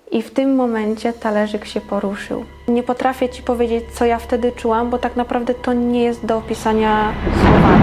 I w tym momencie talerzyk się poruszył. Nie potrafię Ci powiedzieć, co ja wtedy czułam, bo tak naprawdę to nie jest do opisania słowami.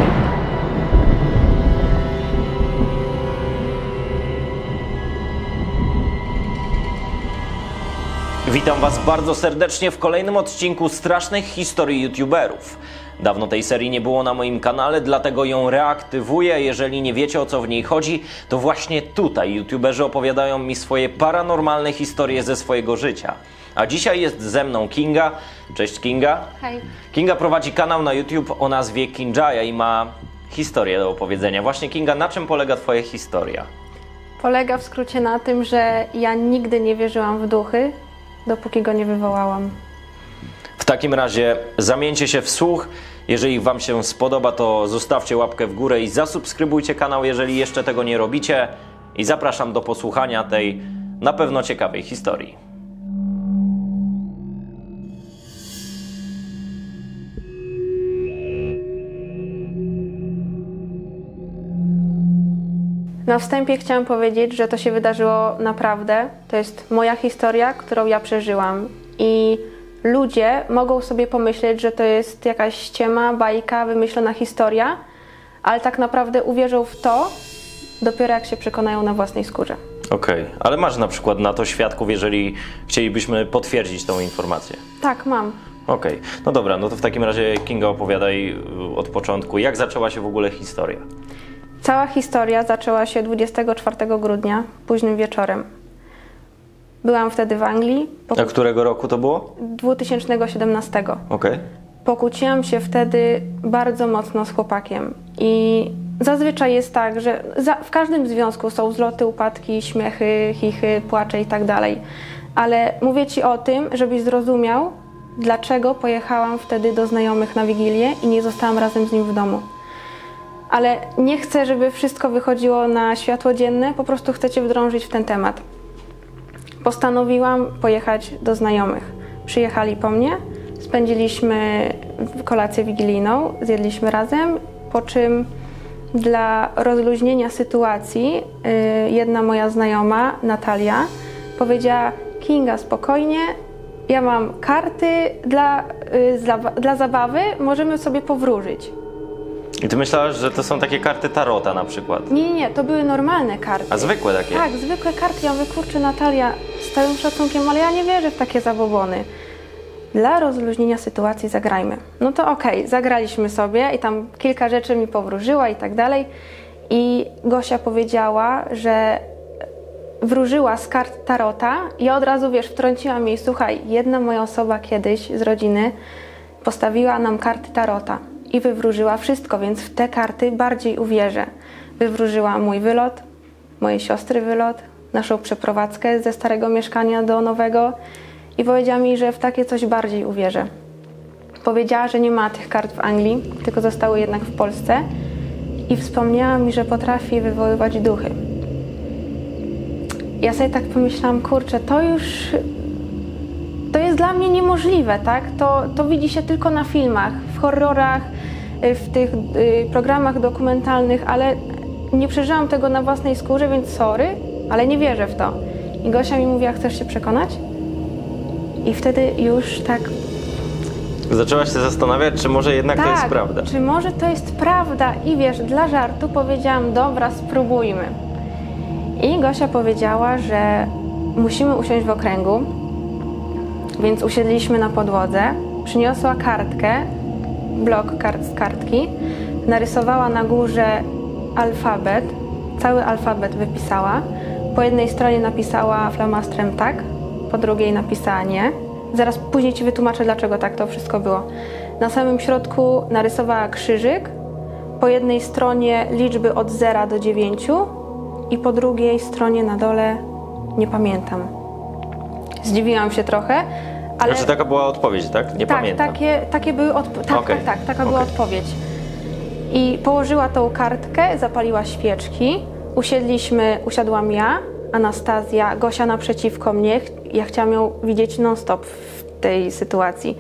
Witam Was bardzo serdecznie w kolejnym odcinku strasznych historii youtuberów. Dawno tej serii nie było na moim kanale, dlatego ją reaktywuję. Jeżeli nie wiecie, o co w niej chodzi, to właśnie tutaj youtuberzy opowiadają mi swoje paranormalne historie ze swojego życia. A dzisiaj jest ze mną Kinga. Cześć Kinga. Hej. Kinga prowadzi kanał na YouTube o nazwie Kinjaja i ma historię do opowiedzenia. Właśnie Kinga, na czym polega Twoja historia? Polega w skrócie na tym, że ja nigdy nie wierzyłam w duchy, dopóki go nie wywołałam. W takim razie zamieńcie się w słuch. Jeżeli Wam się spodoba, to zostawcie łapkę w górę i zasubskrybujcie kanał, jeżeli jeszcze tego nie robicie. I zapraszam do posłuchania tej na pewno ciekawej historii. Na wstępie chciałam powiedzieć, że to się wydarzyło naprawdę. To jest moja historia, którą ja przeżyłam. I ludzie mogą sobie pomyśleć, że to jest jakaś ściema, bajka, wymyślona historia, ale tak naprawdę uwierzą w to dopiero jak się przekonają na własnej skórze. Okej, ale masz na przykład na to świadków, jeżeli chcielibyśmy potwierdzić tą informację? Tak, mam. Okej, no dobra, no to w takim razie Kinga, opowiadaj od początku, jak zaczęła się w ogóle historia? Cała historia zaczęła się 24 grudnia, późnym wieczorem. Byłam wtedy w Anglii. A którego roku to było? 2017. Okej. Pokłóciłam się wtedy bardzo mocno z chłopakiem. I zazwyczaj jest tak, że w każdym związku są wzloty, upadki, śmiechy, chichy, płacze i tak dalej. Ale mówię Ci o tym, żebyś zrozumiał, dlaczego pojechałam wtedy do znajomych na Wigilię i nie zostałam razem z nim w domu. Ale nie chcę, żeby wszystko wychodziło na światło dzienne, po prostu chcę Cię wdrążyć w ten temat. Postanowiłam pojechać do znajomych. Przyjechali po mnie, spędziliśmy kolację wigilijną, zjedliśmy razem, po czym dla rozluźnienia sytuacji jedna moja znajoma, Natalia, powiedziała: Kinga, spokojnie, ja mam karty dla zabawy, możemy sobie powróżyć. I ty myślałaś, że to są takie karty tarota na przykład? Nie, to były normalne karty. A zwykłe takie? Tak, zwykłe karty. Ja mówię, kurczę, Natalia, z całym szacunkiem, ale ja nie wierzę w takie zabobony. Dla rozluźnienia sytuacji zagrajmy. No to okej, zagraliśmy sobie i tam kilka rzeczy mi powróżyła i tak dalej. I Gosia powiedziała, że wróżyła z kart tarota. Ja od razu, wtrąciłam jej: słuchaj, jedna moja osoba kiedyś z rodziny postawiła nam karty tarota i wywróżyła wszystko, więc w te karty bardziej uwierzę. Wywróżyła mój wylot, mojej siostry wylot, naszą przeprowadzkę ze starego mieszkania do nowego i powiedziała mi, że w takie coś bardziej uwierzę. Powiedziała, że nie ma tych kart w Anglii, tylko zostały jednak w Polsce i wspomniała mi, że potrafi wywoływać duchy. Ja sobie tak pomyślałam, kurczę, to jest dla mnie niemożliwe, tak? To widzi się tylko na filmach, w horrorach, w tych programach dokumentalnych, ale nie przeżyłam tego na własnej skórze, więc sorry, ale nie wierzę w to. I Gosia mi mówiła: chcesz się przekonać? I wtedy już tak... Zaczęłaś się zastanawiać, czy może jednak to jest prawda? Czy może to jest prawda? I dla żartu powiedziałam: dobra, spróbujmy. I Gosia powiedziała, że musimy usiąść w okręgu, więc usiedliśmy na podłodze, przyniosła kartkę, blok kart z kartki, narysowała na górze alfabet, cały alfabet wypisała. Po jednej stronie napisała flamastrem tak, po drugiej napisała nie. Zaraz później Ci wytłumaczę, dlaczego tak to wszystko było. Na samym środku narysowała krzyżyk, po jednej stronie liczby od 0 do 9 i po drugiej stronie na dole nie pamiętam. Zdziwiłam się trochę, ale... Znaczy taka była odpowiedź, tak? Nie pamiętam. Takie były taka była odpowiedź. I położyła tą kartkę, zapaliła świeczki, usiadłam ja, Anastazja, Gosia naprzeciwko mnie. Ja chciałam ją widzieć non-stop w tej sytuacji.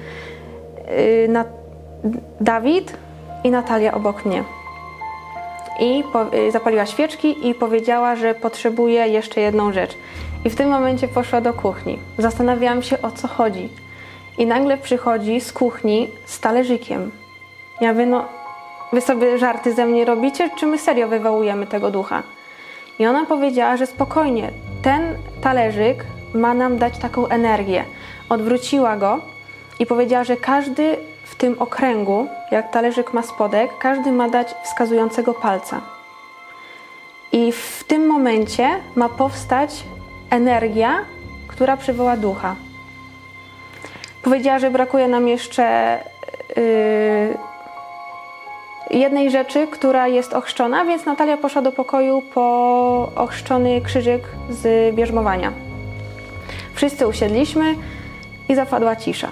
Dawid i Natalia obok mnie. I zapaliła świeczki i powiedziała, że potrzebuje jeszcze jedną rzecz. I w tym momencie poszła do kuchni. Zastanawiałam się, o co chodzi. I nagle przychodzi z kuchni z talerzykiem. Ja mówię, no wy sobie żarty ze mnie robicie, czy my serio wywołujemy tego ducha? I ona powiedziała, że spokojnie, ten talerzyk ma nam dać taką energię. Odwróciła go i powiedziała, że każdy w tym okręgu, jak talerzyk ma spodek, każdy ma dać wskazującego palca. I w tym momencie ma powstać energia, która przywoła ducha. Powiedziała, że brakuje nam jeszcze jednej rzeczy, która jest ochrzczona, więc Natalia poszła do pokoju po ochrzczony krzyżyk z bierzmowania. Wszyscy usiedliśmy i zapadła cisza.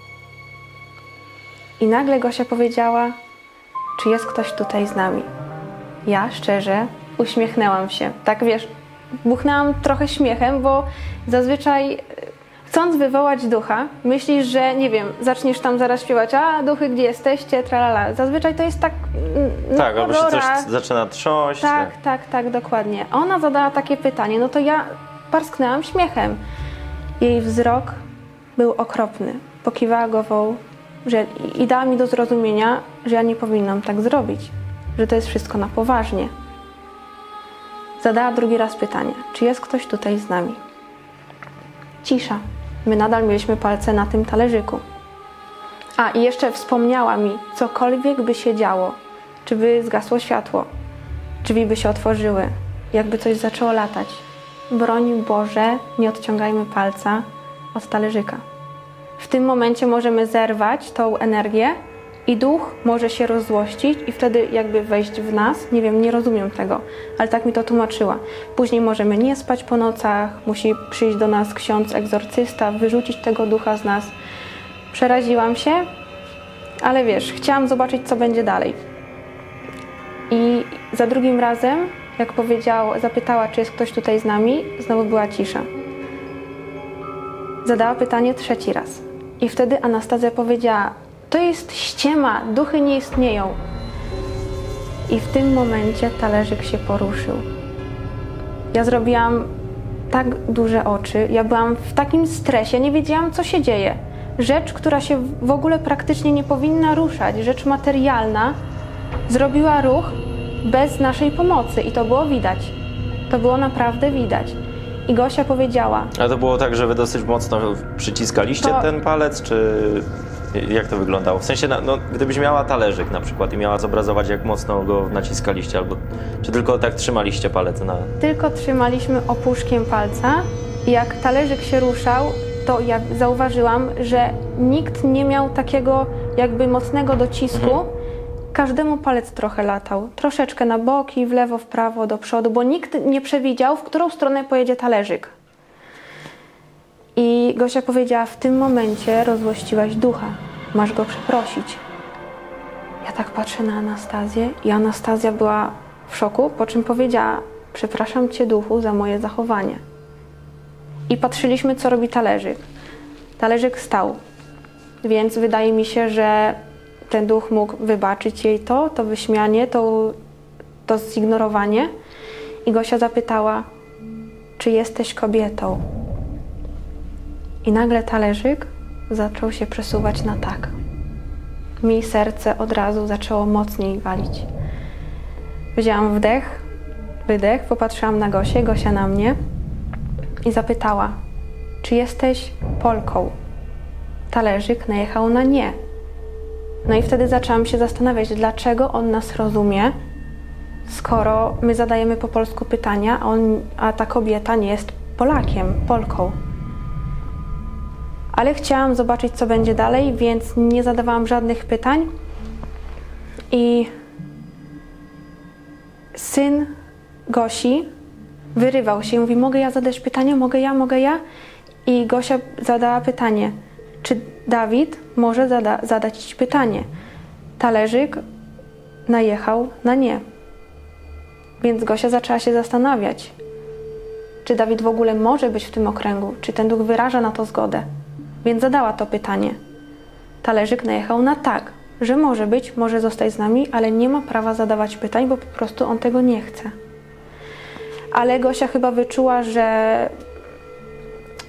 I nagle Gosia powiedziała, czy jest ktoś tutaj z nami? Ja szczerze uśmiechnęłam się. Tak wiesz, buchnęłam trochę śmiechem, bo zazwyczaj chcąc wywołać ducha, myślisz, że nie wiem, zaczniesz tam zaraz śpiewać, a duchy, gdzie jesteście, tralala. Zazwyczaj to jest tak tak, albo się coś zaczyna trząść. Tak, dokładnie. Ona zadała takie pytanie, no to ja parsknęłam śmiechem. Jej wzrok był okropny. Pokiwała głową i dała mi do zrozumienia, że ja nie powinnam tak zrobić, że to jest wszystko na poważnie. Zadała drugi raz pytanie, czy jest ktoś tutaj z nami? Cisza. My nadal mieliśmy palce na tym talerzyku. A, i jeszcze wspomniała mi, cokolwiek by się działo, czy by zgasło światło, drzwi by się otworzyły, jakby coś zaczęło latać. Broń Boże, nie odciągajmy palca od talerzyka. W tym momencie możemy zerwać tą energię i duch może się rozzłościć i wtedy jakby wejść w nas. Nie wiem, nie rozumiem tego, ale tak mi to tłumaczyła. Później możemy nie spać po nocach, musi przyjść do nas ksiądz, egzorcysta, wyrzucić tego ducha z nas. Przeraziłam się, ale wiesz, chciałam zobaczyć, co będzie dalej. I za drugim razem, jak zapytała, czy jest ktoś tutaj z nami, znowu była cisza. Zadała pytanie trzeci raz. I wtedy Anastazja powiedziała, to jest ściema, duchy nie istnieją. I w tym momencie talerzyk się poruszył. Ja zrobiłam tak duże oczy, ja byłam w takim stresie, nie wiedziałam, co się dzieje. Rzecz, która się w ogóle praktycznie nie powinna ruszać, rzecz materialna, zrobiła ruch bez naszej pomocy i to było widać. To było naprawdę widać. I Gosia powiedziała... A to było tak, że wy dosyć mocno przyciskaliście ten palec, czy jak to wyglądało? W sensie, no, gdybyś miała talerzyk na przykład i miała zobrazować, jak mocno go naciskaliście, albo czy tylko tak trzymaliście palec na... Tylko trzymaliśmy opuszkiem palca i jak talerzyk się ruszał, to ja zauważyłam, że nikt nie miał takiego jakby mocnego docisku. Każdemu palec trochę latał. Troszeczkę na boki, w lewo, w prawo, do przodu, bo nikt nie przewidział, w którą stronę pojedzie talerzyk. I Gosia powiedziała, w tym momencie rozzłościłaś ducha. Masz go przeprosić. Ja tak patrzę na Anastazję i Anastazja była w szoku, po czym powiedziała, przepraszam cię duchu za moje zachowanie. I patrzyliśmy, co robi talerzyk. Talerzyk stał, więc wydaje mi się, że ten duch mógł wybaczyć jej to wyśmianie, to zignorowanie. I Gosia zapytała, czy jesteś kobietą? I nagle talerzyk zaczął się przesuwać na tak. Mi serce od razu zaczęło mocniej walić. Wzięłam wdech, wydech, popatrzyłam na Gosię, Gosia na mnie i zapytała, czy jesteś Polką? Talerzyk najechał na nie. No i wtedy zaczęłam się zastanawiać, dlaczego on nas rozumie, skoro my zadajemy po polsku pytania, a ta kobieta nie jest Polakiem, Polką. Ale chciałam zobaczyć, co będzie dalej, więc nie zadawałam żadnych pytań. I syn Gosi wyrywał się i mówi, mogę ja zadać pytanie? Mogę ja? I Gosia zadała pytanie, czy Dawid może zadać ci pytanie? Talerzyk najechał na nie. Więc Gosia zaczęła się zastanawiać, czy Dawid w ogóle może być w tym okręgu, czy ten duch wyraża na to zgodę. Więc zadała to pytanie. Talerzyk najechał na tak, że może być, może zostać z nami, ale nie ma prawa zadawać pytań, bo po prostu on tego nie chce. Ale Gosia chyba wyczuła, że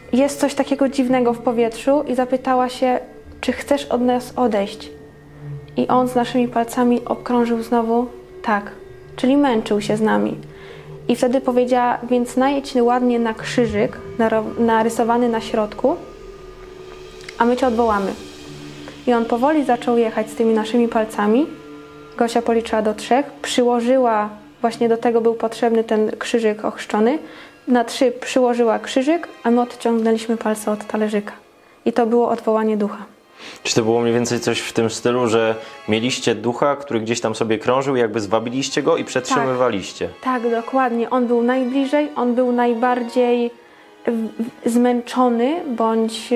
jest coś takiego dziwnego w powietrzu i zapytała się, czy chcesz od nas odejść? I on z naszymi palcami obkrążył znowu tak, czyli męczył się z nami. I wtedy powiedziała, więc najedź ładnie na krzyżyk narysowany na środku, a my cię odwołamy. I on powoli zaczął jechać z tymi naszymi palcami. Gosia policzyła do 3, przyłożyła, właśnie do tego był potrzebny ten krzyżyk ochrzczony. Na 3 przyłożyła krzyżyk, a my odciągnęliśmy palce od talerzyka. I to było odwołanie ducha. Czy to było mniej więcej coś w tym stylu, że mieliście ducha, który gdzieś tam sobie krążył, jakby zwabiliście go i przetrzymywaliście? Tak, dokładnie. On był najbliżej, on był najbardziej zmęczony bądź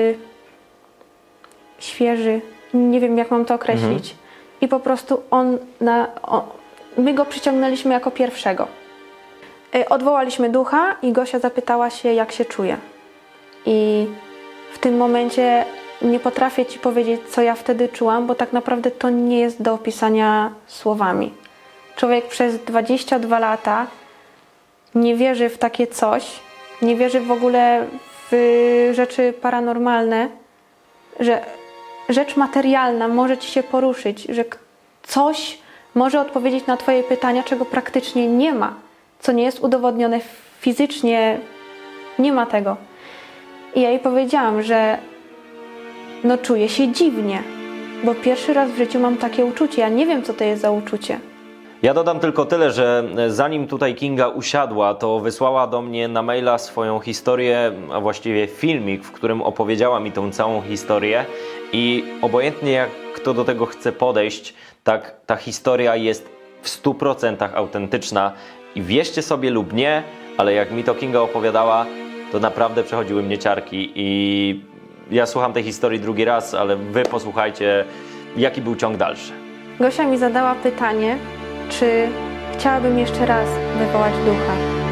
świeży. Nie wiem, jak mam to określić. I po prostu my go przyciągnęliśmy jako pierwszego. Odwołaliśmy ducha i Gosia zapytała się, jak się czuje. I w tym momencie nie potrafię ci powiedzieć, co ja wtedy czułam, bo tak naprawdę to nie jest do opisania słowami. Człowiek przez 22 lata nie wierzy w takie coś, nie wierzy w ogóle w rzeczy paranormalne, że rzecz materialna może ci się poruszyć, że coś może odpowiedzieć na twoje pytania, czego praktycznie nie ma, co nie jest udowodnione fizycznie, nie ma tego. I ja jej powiedziałam, że no czuję się dziwnie, bo pierwszy raz w życiu mam takie uczucie. Ja nie wiem, co to jest za uczucie. Ja dodam tylko tyle, że zanim tutaj Kinga usiadła, to wysłała do mnie na maila swoją historię, a właściwie filmik, w którym opowiedziała mi tą całą historię i obojętnie jak kto do tego chce podejść, tak ta historia jest w 100% autentyczna i wierzcie sobie lub nie, ale jak mi to Kinga opowiadała, to naprawdę przechodziły mnie ciarki i ja słucham tej historii drugi raz, ale wy posłuchajcie, jaki był ciąg dalszy. Gosia mi zadała pytanie, czy chciałabym jeszcze raz wywołać ducha.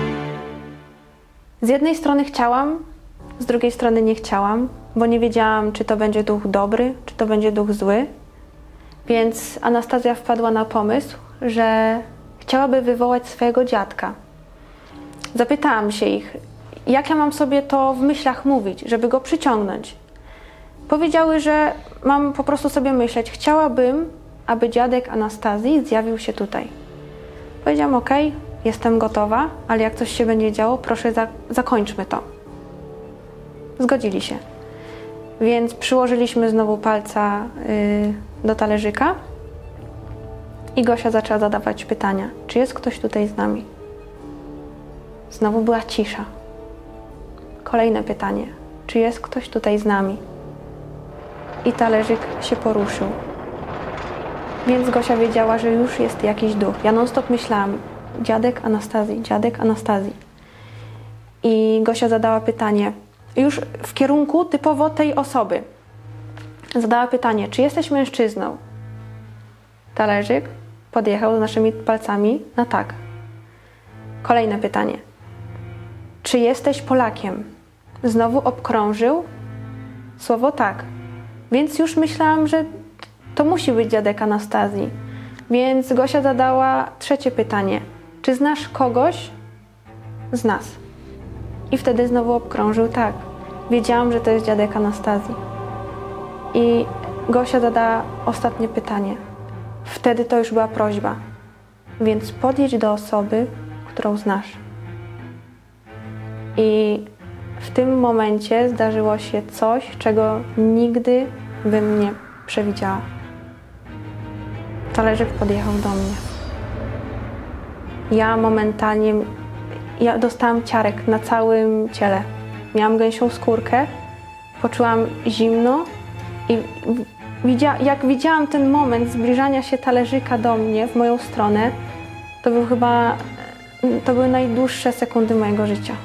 Z jednej strony chciałam, z drugiej strony nie chciałam, bo nie wiedziałam, czy to będzie duch dobry, czy to będzie duch zły. Więc Anastazja wpadła na pomysł, że chciałaby wywołać swojego dziadka. Zapytałam się ich, jak ja mam sobie to w myślach mówić, żeby go przyciągnąć. Powiedziały, że mam po prostu sobie myśleć, chciałabym, aby dziadek Anastazji zjawił się tutaj. Powiedziałam, okej, jestem gotowa, ale jak coś się będzie działo, proszę zakończmy to. Zgodzili się. Więc przyłożyliśmy znowu palca do talerzyka i Gosia zaczęła zadawać pytania, czy jest ktoś tutaj z nami? Znowu była cisza. Kolejne pytanie, czy jest ktoś tutaj z nami? I talerzyk się poruszył. Więc Gosia wiedziała, że już jest jakiś duch. Ja non-stop myślałam, dziadek Anastazji, dziadek Anastazji. I Gosia zadała pytanie, już w kierunku typowo tej osoby. Zadała pytanie, czy jesteś mężczyzną? Talerzyk podjechał z naszymi palcami na tak. Kolejne pytanie, czy jesteś Polakiem? Znowu obkrążył słowo tak. Więc już myślałam, że to musi być dziadek Anastazji. Więc Gosia zadała trzecie pytanie. Czy znasz kogoś z nas? I wtedy znowu obkrążył tak. Wiedziałam, że to jest dziadek Anastazji. I Gosia zadała ostatnie pytanie. Wtedy to już była prośba. Więc podjedź do osoby, którą znasz. I w tym momencie zdarzyło się coś, czego nigdy bym nie przewidziała. Talerzyk podjechał do mnie. Ja momentalnie dostałam ciarek na całym ciele. Miałam gęsią skórkę, poczułam zimno i jak widziałam ten moment zbliżania się talerzyka do mnie, w moją stronę, to były najdłuższe sekundy mojego życia.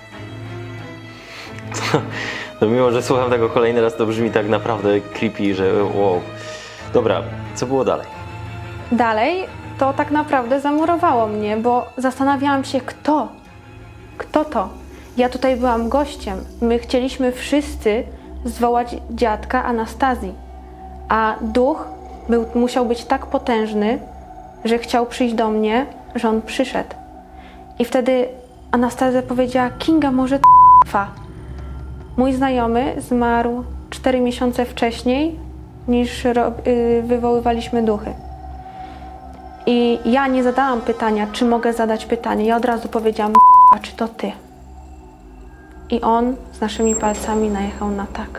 No mimo, że słucham tego kolejny raz, to brzmi tak naprawdę creepy, że wow. Dobra, co było dalej? Dalej to tak naprawdę zamurowało mnie, bo zastanawiałam się, kto to? Ja tutaj byłam gościem. My chcieliśmy wszyscy zwołać dziadka Anastazji, a duch musiał być tak potężny, że chciał przyjść do mnie, że on przyszedł. I wtedy Anastazja powiedziała, Kinga, może to trwa. Mój znajomy zmarł 4 miesiące wcześniej niż wywoływaliśmy duchy. I ja nie zadałam pytania, czy mogę zadać pytanie. Ja od razu powiedziałam, a czy to ty? I on z naszymi palcami najechał na tak.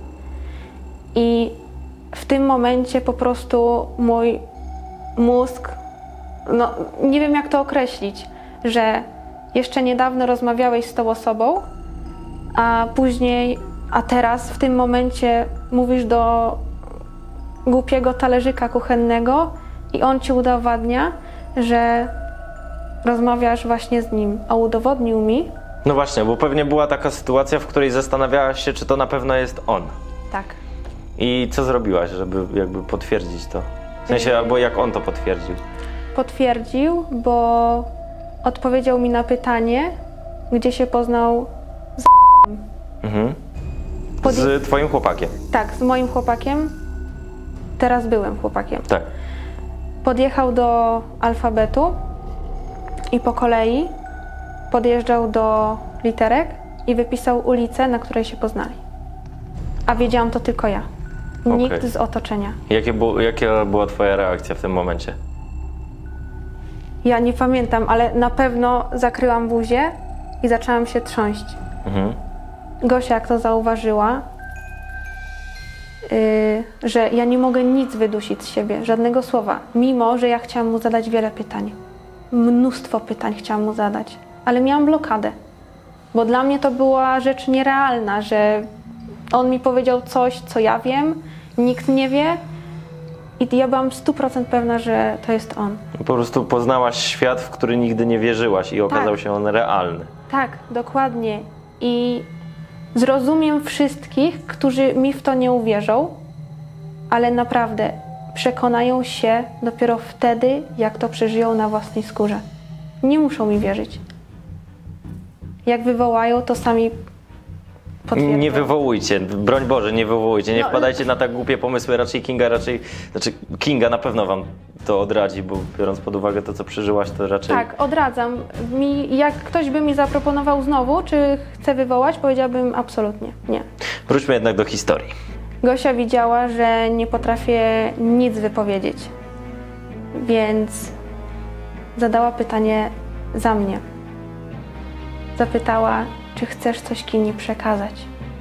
I w tym momencie po prostu mój mózg, no nie wiem jak to określić, że jeszcze niedawno rozmawiałeś z tą osobą, a później, a teraz w tym momencie mówisz do głupiego talerzyka kuchennego i on ci udowadnia, że rozmawiasz właśnie z nim, a udowodnił mi. No właśnie, bo pewnie była taka sytuacja, w której zastanawiałaś się, czy to na pewno jest on. Tak. I co zrobiłaś, żeby jakby potwierdzić to? W sensie, albo jak on to potwierdził? Potwierdził, bo odpowiedział mi na pytanie, gdzie się poznał z Mhm. Z twoim chłopakiem? Tak, z moim chłopakiem. Teraz byłem chłopakiem. Tak. Podjechał do alfabetu i po kolei podjeżdżał do literek i wypisał ulicę, na której się poznali. A wiedziałam to tylko ja. Nikt z otoczenia. Jaka była twoja reakcja w tym momencie? Ja nie pamiętam, ale na pewno zakryłam buzię i zaczęłam się trząść. Mhm. Gosia, jak to zauważyła, że ja nie mogę nic wydusić z siebie, żadnego słowa, mimo że ja chciałam mu zadać wiele pytań. Mnóstwo pytań chciałam mu zadać, ale miałam blokadę, bo dla mnie to była rzecz nierealna, że on mi powiedział coś, co ja wiem, nikt nie wie i ja byłam 100% pewna, że to jest on. Po prostu poznałaś świat, w który nigdy nie wierzyłaś i okazał się on realny. Tak, dokładnie. I zrozumiem wszystkich, którzy mi w to nie uwierzą, ale naprawdę przekonają się dopiero wtedy, jak to przeżyją na własnej skórze. Nie muszą mi wierzyć. Jak wywołają, to sami potwierdzą. Nie wywołujcie, broń Boże, nie wywołujcie, nie wpadajcie na tak głupie pomysły, Kinga na pewno wam to odradzi, bo biorąc pod uwagę to, co przeżyłaś, to raczej... Tak, odradzam. Jak ktoś by mi zaproponował znowu, czy chcę wywołać, powiedziałabym absolutnie nie. Wróćmy jednak do historii. Gosia widziała, że nie potrafię nic wypowiedzieć, więc zadała pytanie za mnie. Zapytała, czy chcesz coś Kini przekazać.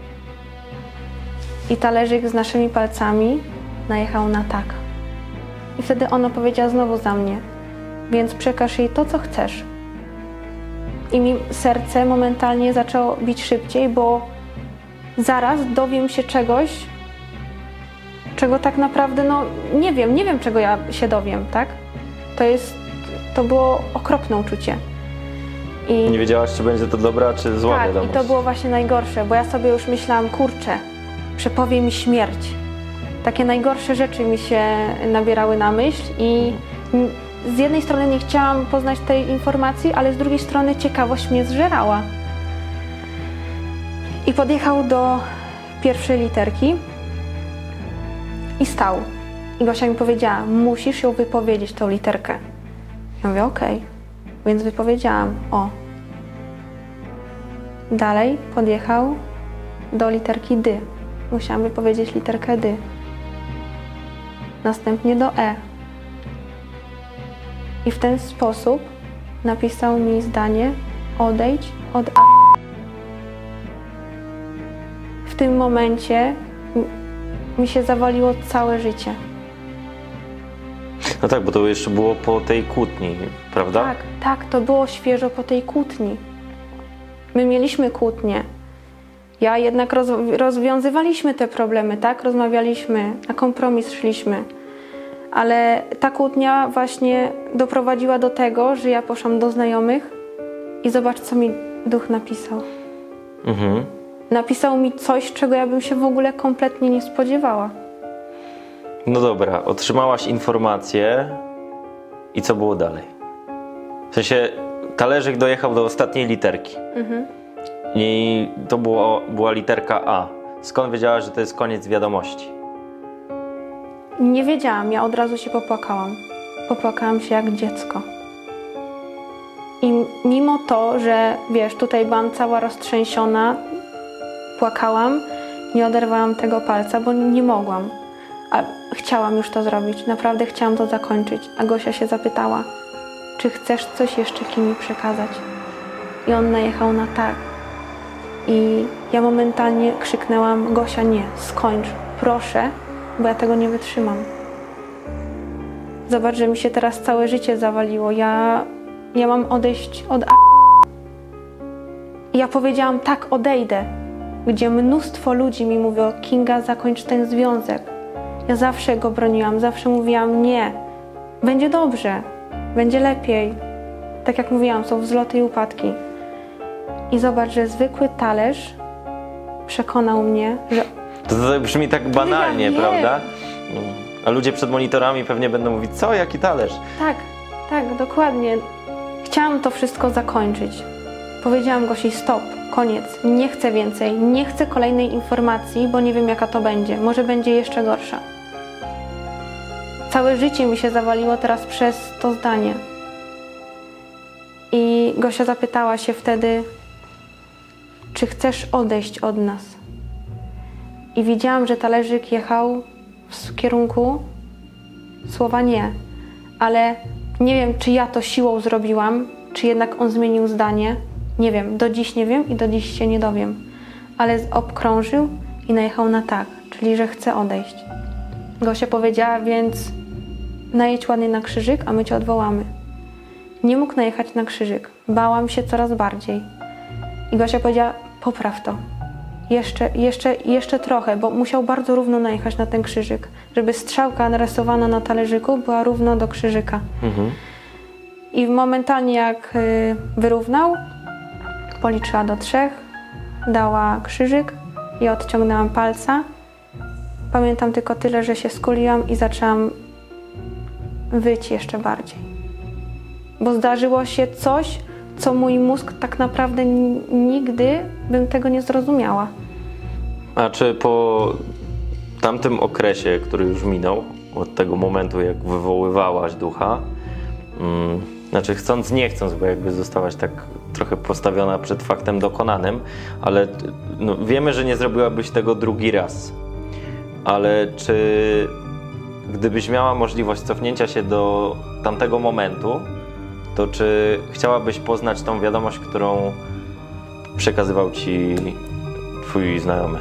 I talerzyk z naszymi palcami najechał na tak. I wtedy ona powiedziała znowu za mnie, więc przekaż jej to, co chcesz. I mi serce momentalnie zaczęło bić szybciej, bo zaraz dowiem się czegoś, czego tak naprawdę, no nie wiem czego ja się dowiem, tak? To było okropne uczucie. Nie wiedziałaś, czy będzie to dobra, czy zła wiadomość. I to było właśnie najgorsze, bo ja sobie już myślałam, kurczę, przepowie mi śmierć. Takie najgorsze rzeczy mi się nabierały na myśl i z jednej strony nie chciałam poznać tej informacji, ale z drugiej strony ciekawość mnie zżerała. I podjechał do pierwszej literki i stał. I Gosia mi powiedziała, musisz ją wypowiedzieć, tą literkę. Ja mówię, okej. Więc wypowiedziałam, o. Dalej podjechał do literki D. Musiałam wypowiedzieć literkę D. Następnie do E. I w ten sposób napisał mi zdanie, odejdź od A. W tym momencie mi się zawaliło całe życie. No tak, bo to jeszcze było po tej kłótni, prawda? Tak, to było świeżo po tej kłótni. My mieliśmy kłótnię. Ja jednak rozwiązywaliśmy te problemy, tak? Rozmawialiśmy, na kompromis szliśmy. Ale ta kłótnia właśnie doprowadziła do tego, że ja poszłam do znajomych i zobacz, co mi duch napisał. Mhm. Napisał mi coś, czego ja bym się w ogóle kompletnie nie spodziewała. No dobra, otrzymałaś informację i co było dalej? W sensie talerzyk dojechał do ostatniej literki. Mhm. I to była literka A. Skąd wiedziałaś, że to jest koniec wiadomości? Nie wiedziałam, ja od razu się popłakałam. Popłakałam się jak dziecko. I mimo to, że wiesz, tutaj byłam cała roztrzęsiona, płakałam, nie oderwałam tego palca, bo nie mogłam. A chciałam już to zrobić, naprawdę chciałam to zakończyć. A Gosia się zapytała, czy chcesz coś jeszcze Kimi przekazać? I on najechał na tak. I ja momentalnie krzyknęłam, Gosia, nie, skończ, proszę, bo ja tego nie wytrzymam. Zobacz, że mi się teraz całe życie zawaliło. Ja mam odejść od I ja powiedziałam, tak, odejdę. Gdzie mnóstwo ludzi mi mówiło, Kinga, zakończ ten związek. Ja zawsze go broniłam, zawsze mówiłam, nie, będzie dobrze, będzie lepiej. Tak jak mówiłam, są wzloty i upadki. I zobacz, że zwykły talerz przekonał mnie, że... To brzmi tak banalnie, ja prawda? A ludzie przed monitorami pewnie będą mówić, co, jaki talerz? Tak, dokładnie. Chciałam to wszystko zakończyć. Powiedziałam Gosi, stop, koniec, nie chcę więcej, nie chcę kolejnej informacji, bo nie wiem jaka to będzie, może będzie jeszcze gorsza. Całe życie mi się zawaliło teraz przez to zdanie. I Gosia zapytała się wtedy, czy chcesz odejść od nas? I widziałam, że talerzyk jechał w kierunku słowa nie, ale nie wiem, czy ja to siłą zrobiłam, czy jednak on zmienił zdanie. Nie wiem, do dziś nie wiem i do dziś się nie dowiem. Ale obkrążył i najechał na tak, czyli że chce odejść. Gosia powiedziała, więc najedź ładnie na krzyżyk, a my cię odwołamy. Nie mógł najechać na krzyżyk. Bałam się coraz bardziej. I Gosia powiedziała, popraw to. Jeszcze trochę, bo musiał bardzo równo najechać na ten krzyżyk, żeby strzałka narysowana na talerzyku była równo do krzyżyka. I momentalnie jak wyrównał, policzyła do 3, dała krzyżyk i odciągnęłam palca. Pamiętam tylko tyle, że się skuliłam i zaczęłam wyć jeszcze bardziej. Bo zdarzyło się coś, co mój mózg tak naprawdę nigdy bym tego nie zrozumiała. A czy po tamtym okresie, który już minął, od tego momentu, jak wywoływałaś ducha, znaczy chcąc, nie chcąc, bo jakby zostałaś tak trochę postawiona przed faktem dokonanym, ale no, wiemy, że nie zrobiłabyś tego drugi raz. Ale czy gdybyś miała możliwość cofnięcia się do tamtego momentu, to czy chciałabyś poznać tą wiadomość, którą przekazywał ci twój znajomy?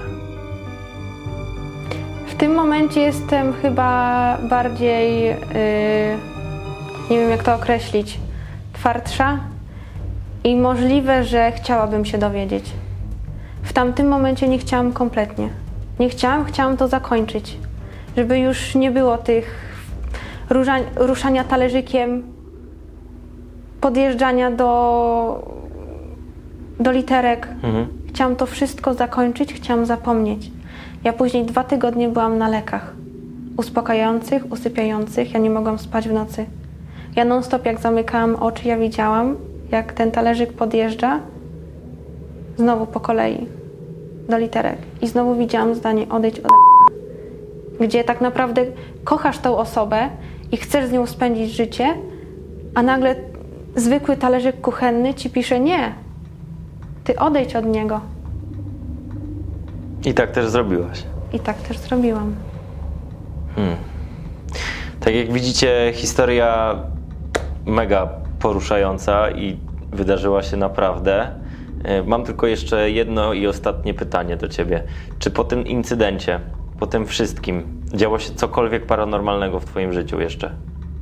W tym momencie jestem chyba bardziej, nie wiem jak to określić, twardsza i możliwe, że chciałabym się dowiedzieć. W tamtym momencie nie chciałam kompletnie. Nie chciałam to zakończyć, żeby już nie było tych ruszania talerzykiem, podjeżdżania do literek. Chciałam to wszystko zakończyć, chciałam zapomnieć. Ja później 2 tygodnie byłam na lekach uspokajających, usypiających. Ja nie mogłam spać w nocy. Ja non-stop jak zamykałam oczy, ja widziałam, jak ten talerzyk podjeżdża znowu po kolei do literek. I znowu widziałam zdanie odejdź od gdzie tak naprawdę kochasz tą osobę i chcesz z nią spędzić życie, a nagle zwykły talerzyk kuchenny ci pisze nie, ty odejdź od niego. I tak też zrobiłaś. I tak też zrobiłam. Tak jak widzicie, historia mega poruszająca i wydarzyła się naprawdę. Mam tylko jeszcze jedno i ostatnie pytanie do ciebie. Czy po tym incydencie, po tym wszystkim, działo się cokolwiek paranormalnego w twoim życiu jeszcze?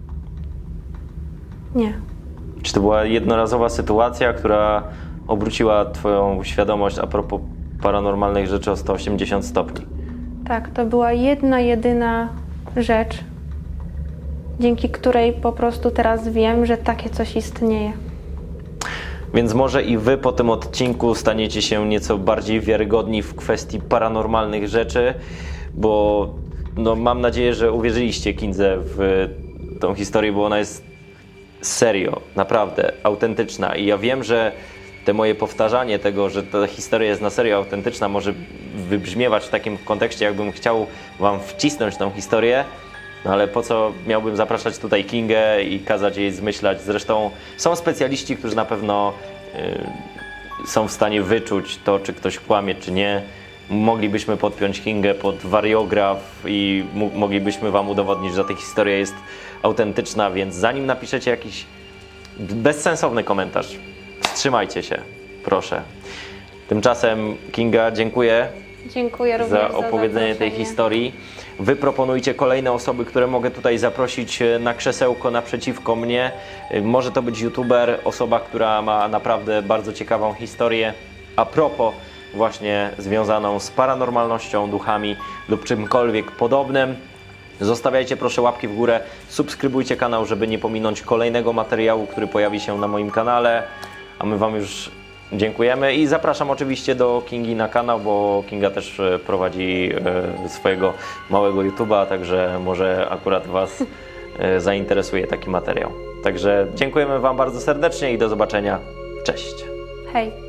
Nie. Czy to była jednorazowa sytuacja, która obróciła twoją świadomość a propos paranormalnych rzeczy o 180 stopni? Tak, to była jedna, jedyna rzecz, dzięki której po prostu teraz wiem, że takie coś istnieje. Więc może i wy po tym odcinku staniecie się nieco bardziej wiarygodni w kwestii paranormalnych rzeczy, bo no, mam nadzieję, że uwierzyliście Kindze w tą historię, bo ona jest serio, naprawdę autentyczna i ja wiem, że te moje powtarzanie tego, że ta historia jest na serio autentyczna, może wybrzmiewać w takim kontekście, jakbym chciał wam wcisnąć tą historię, no ale po co miałbym zapraszać tutaj Kingę i kazać jej zmyślać? Zresztą są specjaliści, którzy na pewno są w stanie wyczuć to, czy ktoś kłamie, czy nie. moglibyśmy podpiąć Kingę pod wariograf i moglibyśmy Wam udowodnić, że ta historia jest autentyczna, więc zanim napiszecie jakiś bezsensowny komentarz, wstrzymajcie się, proszę. Tymczasem Kinga, dziękuję. Dziękuję również za opowiedzenie tej historii. Wy proponujcie kolejne osoby, które mogę tutaj zaprosić na krzesełko naprzeciwko mnie. Może to być youtuber, osoba, która ma naprawdę bardzo ciekawą historię. A propos właśnie związaną z paranormalnością, duchami lub czymkolwiek podobnym. Zostawiajcie proszę łapki w górę, subskrybujcie kanał, żeby nie pominąć kolejnego materiału, który pojawi się na moim kanale. A my Wam już dziękujemy i zapraszam oczywiście do Kingi na kanał, bo Kinga też prowadzi swojego małego YouTube'a, także może akurat Was zainteresuje taki materiał. Także dziękujemy Wam bardzo serdecznie i do zobaczenia. Cześć! Hej!